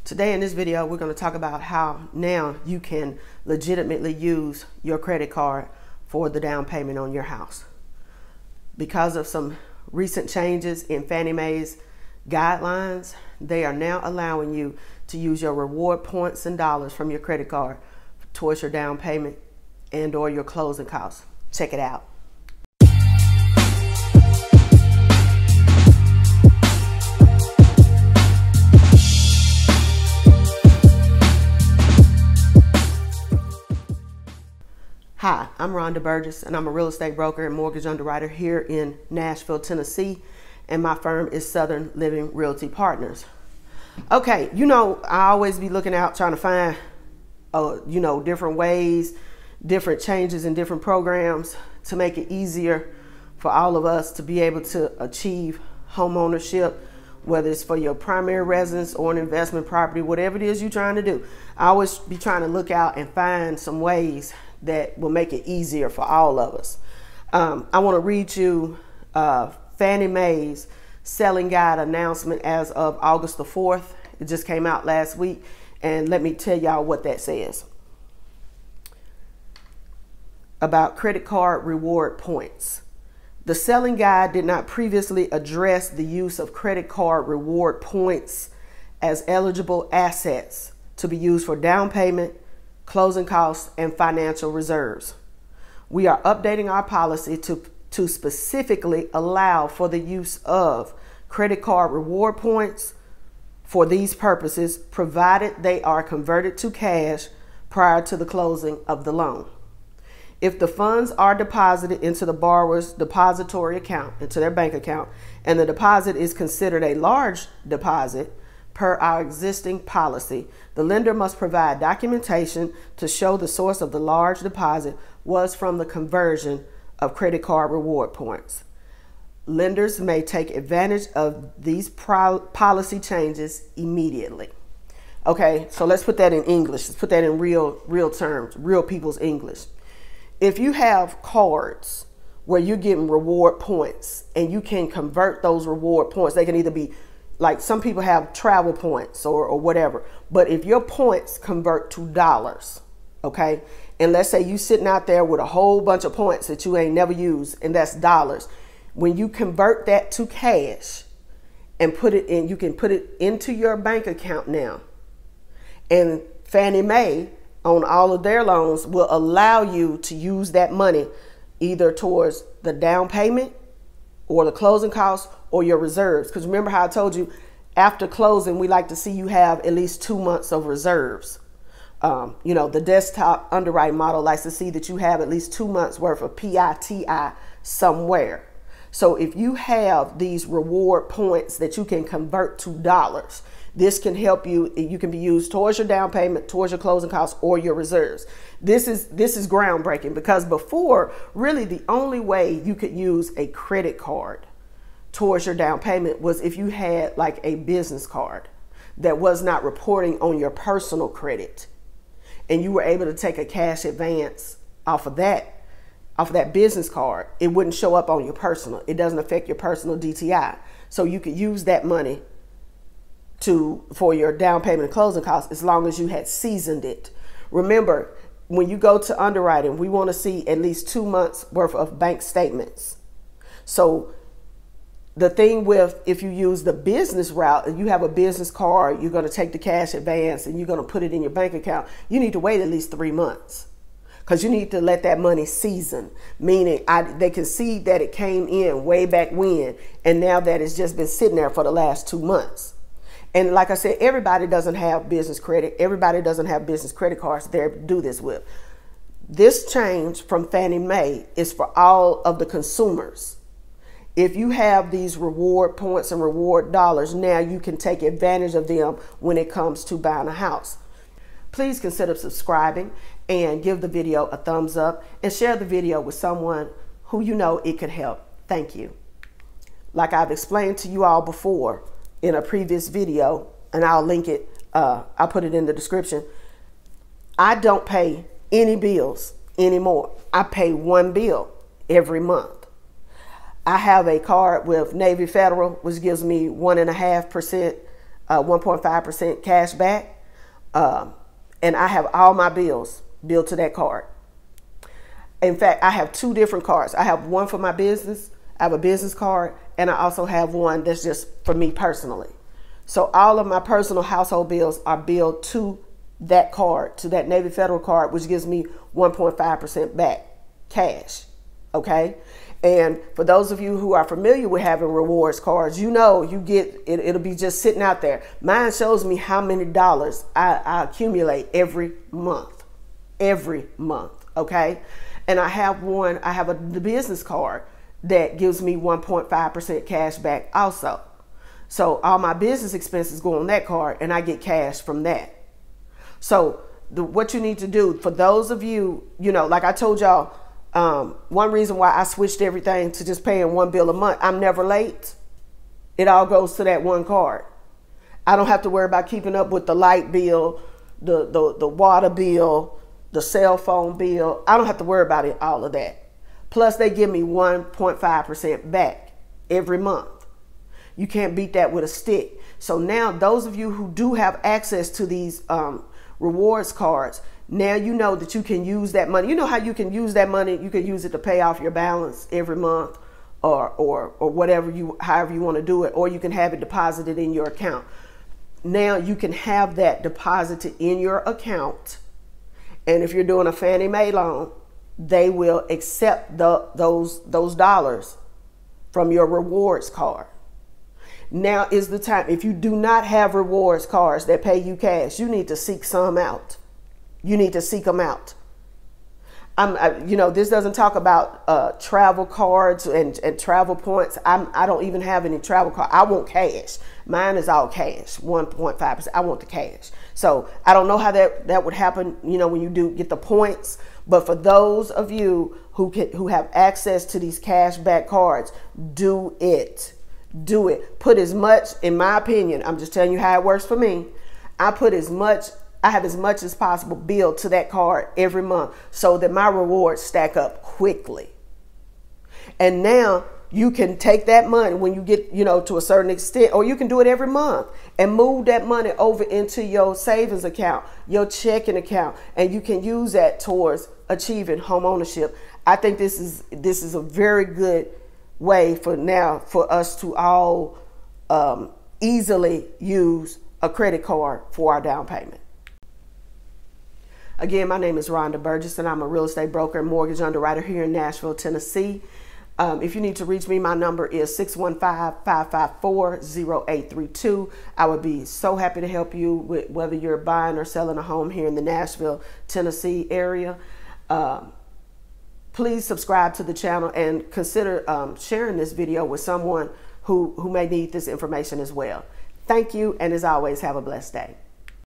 Today in this video, we're going to talk about how now you can legitimately use your credit card for the down payment on your house. Because of some recent changes in Fannie Mae's guidelines, they are now allowing you to use your reward points and dollars from your credit card towards your down payment and or your closing costs. Check it out. Hi, I'm Rhonda Burgess, and I'm a real estate broker and mortgage underwriter here in Nashville, Tennessee, and my firm is Southern Living Realty Partners. Okay, I always be looking out trying to find, different ways, different changes and different programs to make it easier for all of us to be able to achieve home ownership, whether it's for your primary residence or an investment property, whatever it is you're trying to do. I always be trying to look out and find some ways that will make it easier for all of us. I want to read you Fannie Mae's selling guide announcement as of August the 4th. It just came out last week, and let me tell y'all what that says about credit card reward points. The selling guide did not previously address the use of credit card reward points as eligible assets to be used for down payment, closing costs, and financial reserves. We are updating our policy to specifically allow for the use of credit card reward points for these purposes, provided they are converted to cash prior to the closing of the loan. If the funds are deposited into the borrower's depository account, into their bank account, and the deposit is considered a large deposit, per our existing policy, the lender must provide documentation to show the source of the large deposit was from the conversion of credit card reward points. Lenders may take advantage of these policy changes immediately. Okay, so let's put that in English. Let's put that in real terms, real people's English. If you have cards where you're getting reward points and you can convert those reward points, they can either be like some people have travel points or whatever. But if your points convert to dollars, okay, and let's say you sitting out there with a whole bunch of points that you ain't never used, and that's dollars. When you convert that to cash and put it in, you can put it into your bank account now. And Fannie Mae, on all of their loans, will allow you to use that money either towards the down payment or the closing costs or your reserves. Because remember how I told you, after closing, we like to see you have at least 2 months of reserves. The desktop underwriting model likes to see that you have at least 2 months worth of PITI somewhere. So if you have these reward points that you can convert to dollars, this can help you. You can be used towards your down payment, towards your closing costs, or your reserves. This is groundbreaking, because before, really the only way you could use a credit card towards your down payment was if you had like a business card that was not reporting on your personal credit, and you were able to take a cash advance off of that business card. It wouldn't show up on your personal. It doesn't affect your personal DTI. So you could use that money for your down payment and closing costs as long as you had seasoned it. Remember, when you go to underwriting, we want to see at least 2 months worth of bank statements. So the thing with, if you use the business route and you have a business card, you're going to take the cash advance and you're going to put it in your bank account, you need to wait at least 3 months. Because you need to let that money season, meaning they can see that it came in way back when, and now that it's just been sitting there for the last 2 months. And like I said, everybody doesn't have business credit. Everybody doesn't have business credit cards there to do this with. This change from Fannie Mae is for all of the consumers. If you have these reward points and reward dollars, now you can take advantage of them when it comes to buying a house. Please consider subscribing and give the video a thumbs up and share the video with someone who you know it could help. Thank you. Like I've explained to you all before in a previous video, and I'll link it, I'll put it in the description. I don't pay any bills anymore. I pay one bill every month. I have a card with Navy Federal, which gives me 1.5% 1.5% cash back. And I have all my bills billed to that card. In fact, I have two different cards. I have one for my business. I have a business card, and I also have one that's just for me personally. So all of my personal household bills are billed to that card, to that Navy Federal card, which gives me 1.5% back cash. Okay. And for those of you who are familiar with having rewards cards, you know, you get it, it'll be just sitting out there. Mine shows me how many dollars I accumulate every month. Okay. And I have the business card that gives me 1.5% cash back also. So all my business expenses go on that card and I get cash from that. So what you need to do, for those of you, you know, like I told y'all, one reason why I switched everything to just paying one bill a month, I'm never late. It all goes to that one card. I don't have to worry about keeping up with the light bill, the water bill, the cell phone bill. I don't have to worry about it, all of that. Plus they give me 1.5% back every month. You can't beat that with a stick. So now those of you who do have access to these rewards cards, now you know that you can use that money. You know how you can use that money? You can use it to pay off your balance every month or whatever however you want to do it, or you can have it deposited in your account. Now you can have that deposited in your account. And if you're doing a Fannie Mae loan, they will accept those dollars from your rewards card. Now is the time. If you do not have rewards cards that pay you cash, you need to seek some out. You need to seek them out. You know, this doesn't talk about travel cards and travel points. I don't even have any travel card. I want cash. Mine is all cash, 1.5%. I want the cash. So I don't know how that would happen, you know, when you do get the points. But for those of you who have access to these cash back cards, do it. Do it. Put as much, in my opinion, I'm just telling you how it works for me. I have as much as possible billed to that card every month so that my rewards stack up quickly. And now you can take that money when you get, you know, to a certain extent, or you can do it every month and move that money over into your savings account, your checking account, and you can use that towards achieving home ownership. I think this is a very good way for us to all easily use a credit card for our down payment. Again, my name is Rhonda Burgess, and I'm a real estate broker and mortgage underwriter here in Nashville, Tennessee. If you need to reach me, my number is 615-554-0832. I would be so happy to help you with whether you're buying or selling a home here in the Nashville, Tennessee area. Please subscribe to the channel and consider sharing this video with someone who may need this information as well. Thank you, and as always, have a blessed day.